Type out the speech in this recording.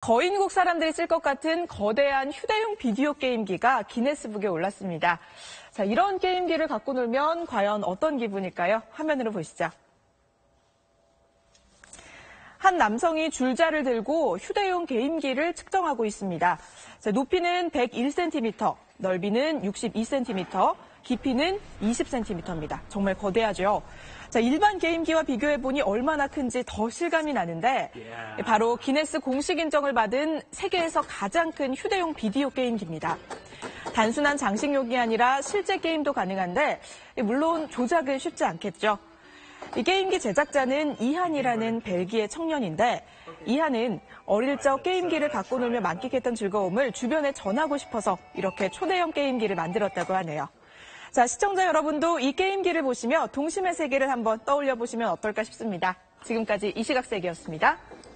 거인국 사람들이 쓸 것 같은 거대한 휴대용 비디오 게임기가 기네스북에 올랐습니다. 자, 이런 게임기를 갖고 놀면 과연 어떤 기분일까요? 화면으로 보시죠. 한 남성이 줄자를 들고 휴대용 게임기를 측정하고 있습니다. 자, 높이는 101cm, 넓이는 62cm, 깊이는 20cm입니다. 정말 거대하죠. 자, 일반 게임기와 비교해보니 얼마나 큰지 더 실감이 나는데 바로 기네스 공식 인정을 받은 세계에서 가장 큰 휴대용 비디오 게임기입니다. 단순한 장식용이 아니라 실제 게임도 가능한데 물론 조작은 쉽지 않겠죠. 이 게임기 제작자는 이한이라는 벨기에 청년인데 이한은 어릴 적 게임기를 갖고 놀며 만끽했던 즐거움을 주변에 전하고 싶어서 이렇게 초대형 게임기를 만들었다고 하네요. 자, 시청자 여러분도 이 게임기를 보시며 동심의 세계를 한번 떠올려 보시면 어떨까 싶습니다. 지금까지 이시각세계였습니다.